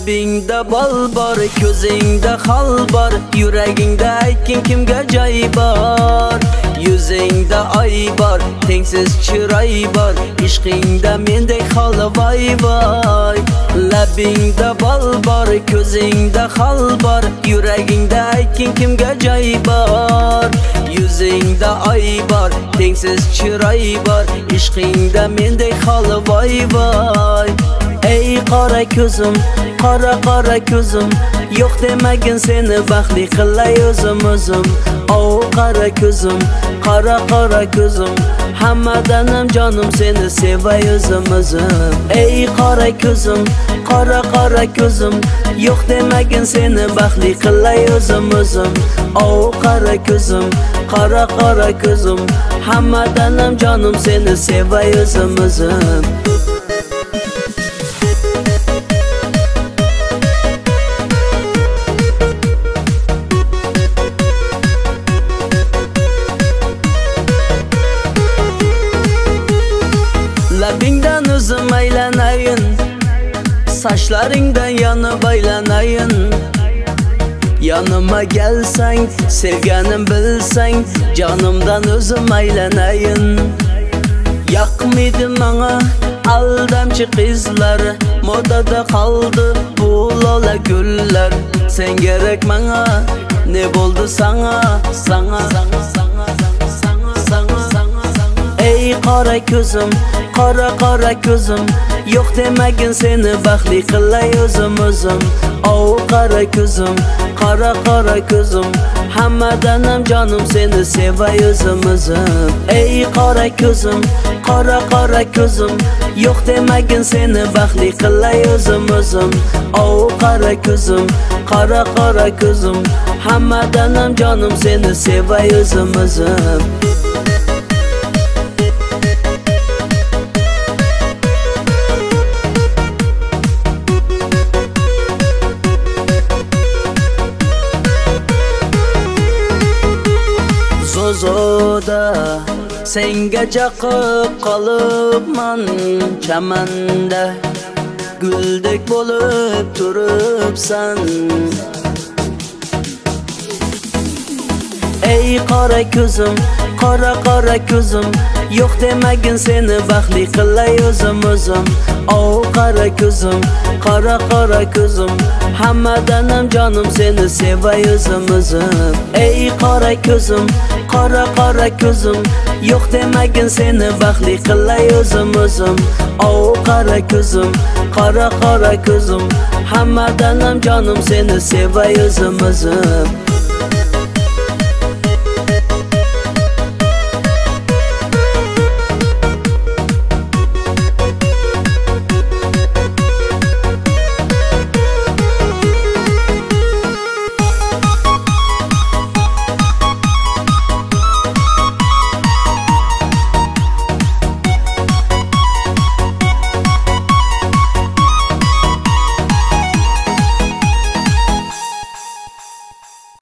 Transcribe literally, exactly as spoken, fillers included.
Labingda bal bor, ko'zingda xal bor, yuragingda aytgin kimga joy bor. Yuzingda oy bor, tengsiz chiroy bor, ishqingda mendek hol voy voy. Labingda bal bor, ko'zingda xal bor, yuragingda aytgin kimga joy bor. Yuzingda oy bor, tengsiz chiroy bor, ishqingda mendek hol voy voy. Ey qora ko'zim, qora qora ko'zim, yo'q demagin seni baxtli qilay o'zim o'zim. O qora ko'zim, qora qora ko'zim, hammadan ham jonim seni sevay o'zim o'zim. Ey qora ko'zim, qora qora ko'zim, yo'q demagin seni baxtli qilay o'zim o'zim. O qora ko'zim, qora qora ko'zim, hammadan ham jonim seni sevay o'zim o'zim. Labingdan o'zim aylanayin, sochlaringdan yonib aylanayin. Yanıma gelsang, sevganim bilsang, jonimdan o'zim aylanayin. Yoqmaydi menga aldamchi qizlar, modada qoldi bu lola gullar. Sen kerak menga, ne bo'ldi sana, sana, sana, sana, sana, sana, sana. Ey qora ko'zim, qora qora ko'zim, yo'q demagin seni baxtli qilay o'zim o'zim. O qora ko'zim, qora qora ko'zim, hammadan ham jonim seni sevay o'zim o'zim. Ey qora ko'zim, qora qora ko'zim, yo'q demagin seni baxtli qilay o'zim o'zim. O qora ko'zim, qora qora ko'zim, hammadan ham jonim seni sevay o'zim o'zim. Zozoda senga jaqib qolibman, chamanda guldek bo'lib turibsan. Ey qora ko'zim, qora qora ko'zim, yo'q demagin seni baxtli qilay o'zim o'zim. O qora ko'zim, qora qora ko'zim, hammadan ham jonim seni sevay o'zim o'zim. Ey qora ko'zim, qora qora ko'zim, yo'q demagin seni baxtli qilay o'zim o'zim. O qora ko'zim, qora qora ko'zim, hammadan ham jonim seni sevay o'zim o'zim.